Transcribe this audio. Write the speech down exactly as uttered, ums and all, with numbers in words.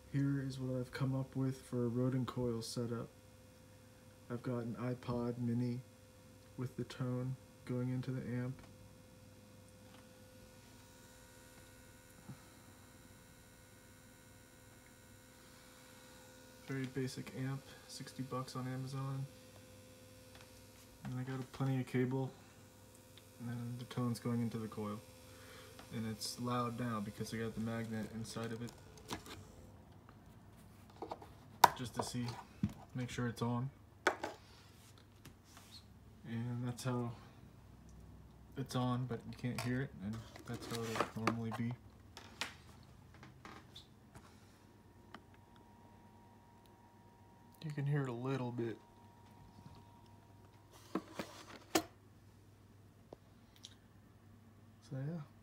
Here is what I've come up with for a Rodin coil setup. I've got an iPod mini with the tone going into the amp. Very basic amp, sixty bucks on Amazon. And I got plenty of cable, and then the tone's going into the coil. And it's loud now because I got the magnet inside of it. Just to see, make sure it's on. And that's how it's on, but you can't hear it, and that's how it would normally be. You can hear it a little bit. So yeah.